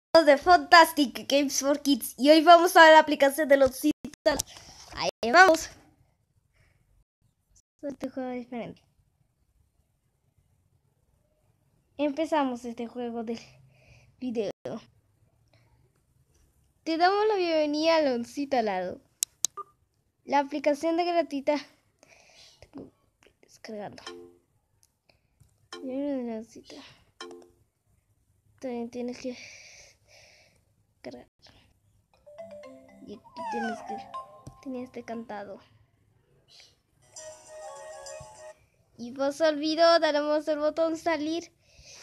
de Fantastic Games for Kids y hoy vamos a ver la aplicación de los sitios. Ahí vamos. Este juego diferente. Empezamos este juego del video. Te damos la bienvenida a Loncito al lado. La aplicación de gratuita. Descargando. Bienvenido a Loncito. También tienes que cargar. Y aquí tienes este cantado. Y vos olvidó, daremos el botón salir.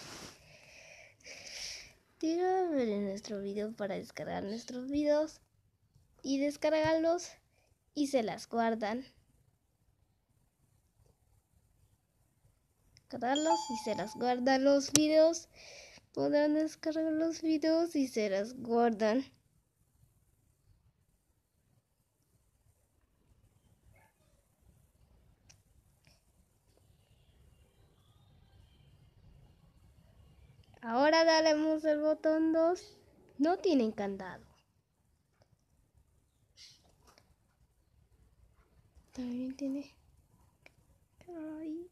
Tira a ver en nuestro video para descargar nuestros videos. Y descargarlos y se las guardan. Cargarlos y se las guardan los videos. Podrán descargar los videos y se las guardan. Ahora daremos el botón 2. No tienen candado. También tiene ahí.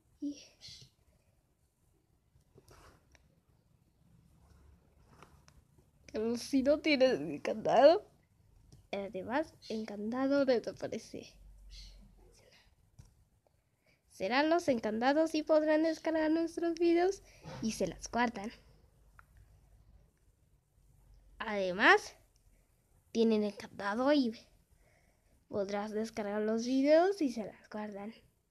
Pero si no tiene candado, además el candado desaparece. Serán los encantados y podrán descargar nuestros videos y se las guardan. Además, tienen encantado y podrás descargar los videos y se las guardan.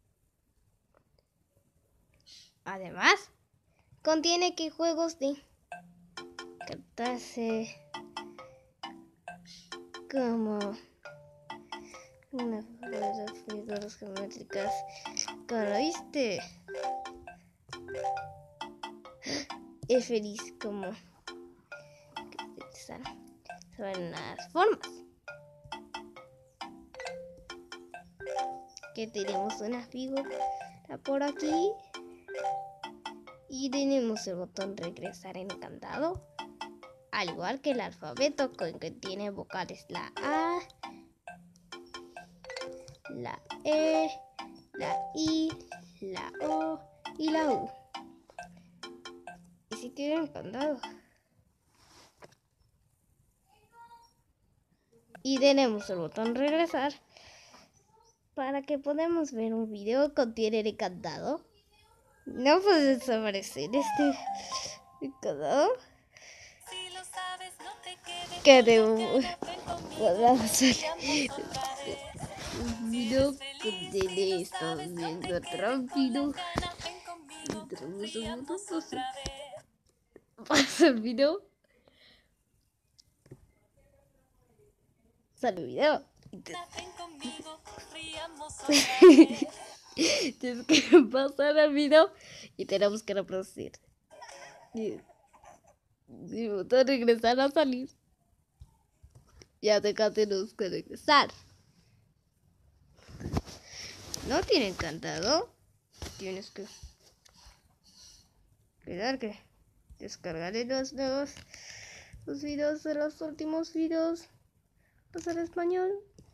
Además, contiene que juegos de cartas como unas figuras geométricas. Claro, ¿viste? Es feliz como que saben las formas. Que tenemos una figura por aquí. Y tenemos el botón regresar encantado. Al igual que el alfabeto con que tiene vocales la A, la E, la I, la O y la U. Y si tiene encantado. Y tenemos el botón regresar para que podamos ver un video que contiene el encantado. No puede desaparecer este encantado. Que podrás hacer un video que contiene esto viendo rápido. Entramos un botón, pasa el video. Sale el video. Tienes que pasar el video y tenemos que reproducir. Y botón regresar a salir. Ya tenemos que regresar. ¿No tiene encantado? Tienes que esperar que descargaré los videos de los últimos videos. Pasar a español.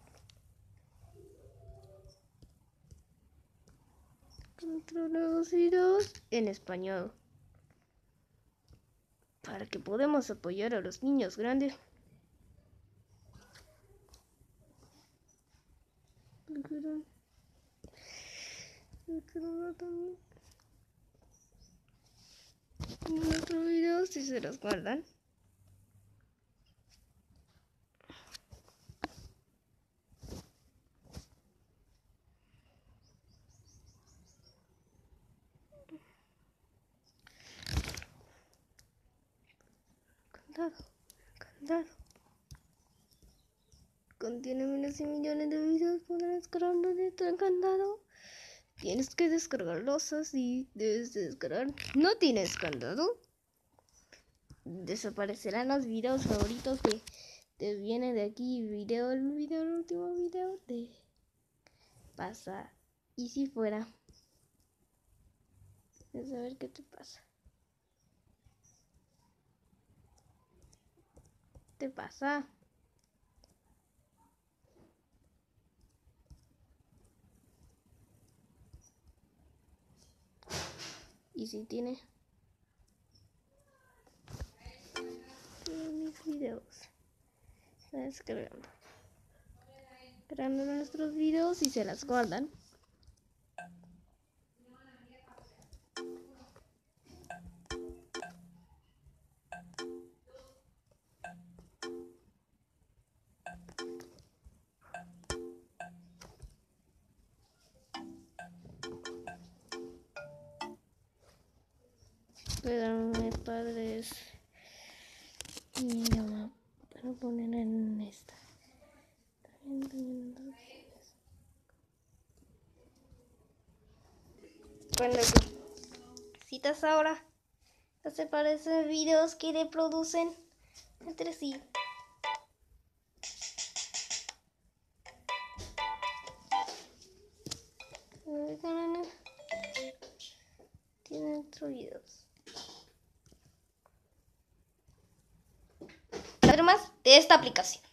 Encuentro nuevos videos en español. Para que podamos apoyar a los niños grandes. En otro video si se los guardan. Candado. Contiene miles y millones de videos. Podrás descargarlo de tu candado. Tienes que descargarlos así. Debes de descargar. ¿No tienes candado? Desaparecerán los videos favoritos que te viene de aquí. El último video te pasa. Y si fuera. A ver qué te pasa. te pasa? Y si tiene mis videos, está descargando. Grabando nuestros videos y se las guardan. Espérame, padres. Y ya voy a poner en esta. Bueno, citas ahora. ¿Qué se parecen videos que reproducen entre sí? Tienen otros videos. Más de esta aplicación.